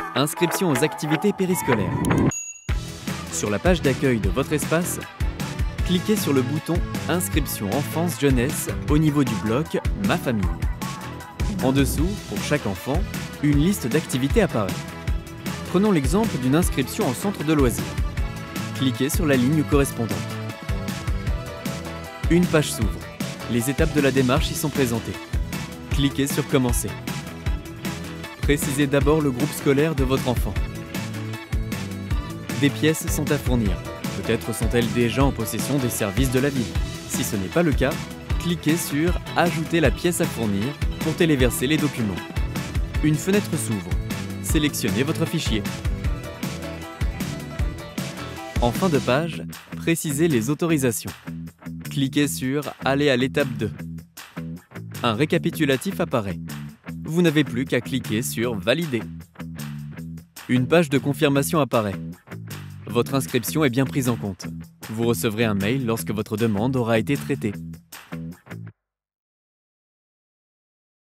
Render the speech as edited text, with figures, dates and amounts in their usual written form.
Inscription aux activités périscolaires. Sur la page d'accueil de votre espace, cliquez sur le bouton Inscription enfance-jeunesse au niveau du bloc Ma famille. En dessous, pour chaque enfant, une liste d'activités apparaît. Prenons l'exemple d'une inscription en centre de loisirs. Cliquez sur la ligne correspondante. Une page s'ouvre. Les étapes de la démarche y sont présentées. Cliquez sur Commencer. Précisez d'abord le groupe scolaire de votre enfant. Des pièces sont à fournir. Peut-être sont-elles déjà en possession des services de la ville. Si ce n'est pas le cas, cliquez sur Ajouter la pièce à fournir pour téléverser les documents. Une fenêtre s'ouvre. Sélectionnez votre fichier. En fin de page, précisez les autorisations. Cliquez sur Aller à l'étape 2. Un récapitulatif apparaît. Vous n'avez plus qu'à cliquer sur Valider. Une page de confirmation apparaît. Votre inscription est bien prise en compte. Vous recevrez un mail lorsque votre demande aura été traitée.